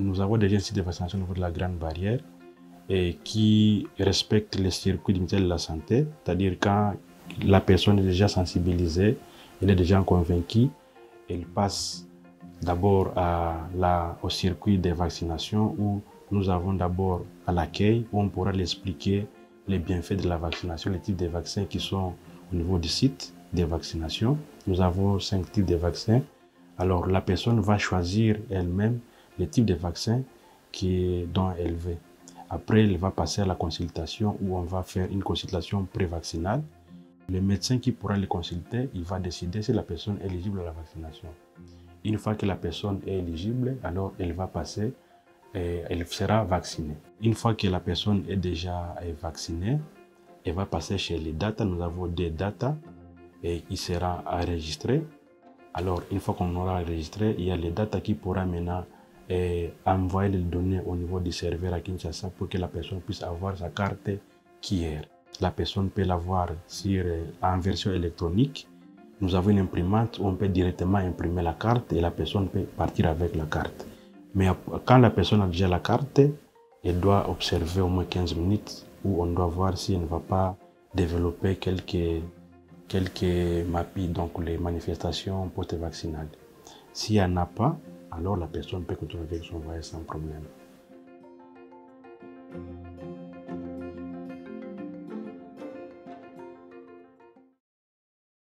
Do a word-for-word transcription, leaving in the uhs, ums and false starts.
nous avons déjà un site de vaccination au niveau de la Grande Barrière et qui respecte les circuits du ministère de la Santé, c'est-à-dire quand la personne est déjà sensibilisée, elle est déjà convaincue, elle passe d'abord au circuit des vaccinations où nous avons d'abord à l'accueil où on pourra l'expliquer les bienfaits de la vaccination, les types de vaccins qui sont au niveau du site des vaccinations. Nous avons cinq types de vaccins. Alors la personne va choisir elle-même le type de vaccin qui est, dont elle veut. Après, elle va passer à la consultation où on va faire une consultation pré-vaccinale. Le médecin qui pourra le consulter, il va décider si la personne est éligible à la vaccination. Une fois que la personne est éligible, alors elle va passer et elle sera vaccinée. Une fois que la personne est déjà vaccinée, elle va passer chez les data. Nous avons des data et il sera enregistré. Alors, une fois qu'on aura enregistré, il y a les data qui pourra maintenant et envoyer les données au niveau du serveur à Kinshasa pour que la personne puisse avoir sa carte Q R. La personne peut l'avoir en version électronique. Nous avons une imprimante où on peut directement imprimer la carte et la personne peut partir avec la carte. Mais quand la personne a déjà la carte, elle doit observer au moins quinze minutes où on doit voir si elle ne va pas développer quelques, quelques M A P I, donc les manifestations post-vaccinales. S'il n'y en a pas, alors la personne peut continuer avec son voyage sans problème.